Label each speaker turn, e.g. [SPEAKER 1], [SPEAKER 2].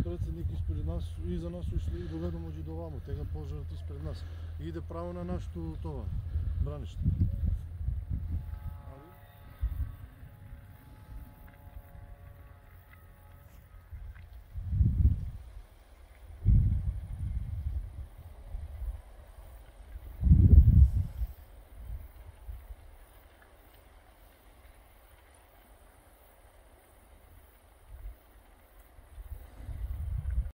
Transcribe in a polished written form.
[SPEAKER 1] председник испред нас и за нас ушли и доведомо ги до вамо. Тега пожарот испред нас. И иде право на нашето това бранище.